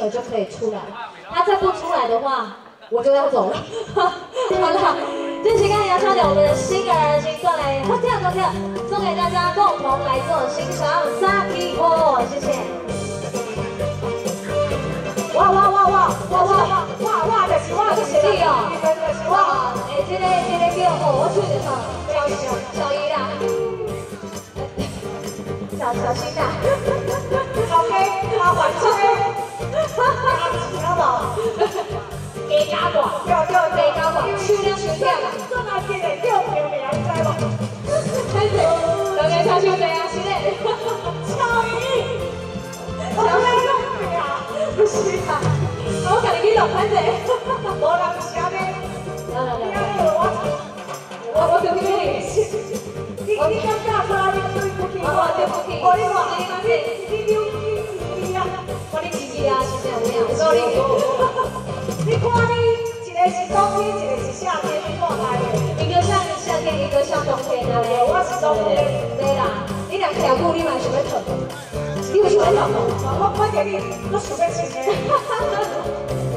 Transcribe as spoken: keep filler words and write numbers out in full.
额就可以出来。他再不出来的话，我就要走了。好了，这期刚要挑点我们的新儿请过来，好跳好跳，送给大家共同来做欣赏。Saki 哦，谢谢。哇哇哇哇哇哇哇哇哇！就是我就是你哦，哇！哎，这个这个叫哦，我吹的哈，小小小姨啦，小小心啦。OK， 好，换车，好不好？加加大，对对对，加大，手量手跳啦。做哪件的叫名名，你知无？开始，大家唱首歌啊，是嘞。小姨，小姨弄咩啊？不是啊，我家己去弄开者。无人写咩？来来来，我我我就听你。你你感觉出来你对不起我，对不起。我你话，你你你你啊，我你自己啊，是这样子。所以，你看你一个是冬天，一个是夏天，你看来的。一个像夏天，一个像冬天啊。对，我是冬天。对啦，你俩跳舞你嘛想要跳？你有想要跳吗？我我叫你，我想要穿的。